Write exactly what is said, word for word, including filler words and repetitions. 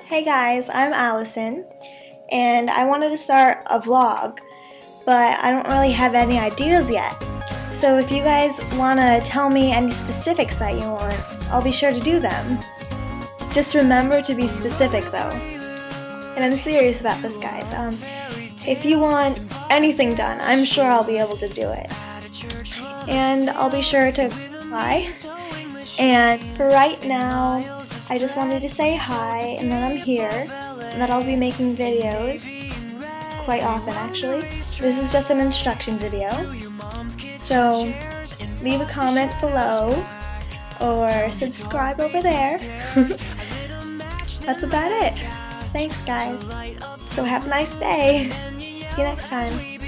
Hey guys, I'm Allison, and I wanted to start a vlog, but I don't really have any ideas yet. So if you guys want to tell me any specifics that you want, I'll be sure to do them. Just remember to be specific though. And I'm serious about this, guys. Um, if you want anything done, I'm sure I'll be able to do it. And I'll be sure to reply. And for right now, I just wanted to say hi and that I'm here and that I'll be making videos quite often actually. This is just an instruction video. So leave a comment below or subscribe over there. That's about it. Thanks guys. So have a nice day. See you next time.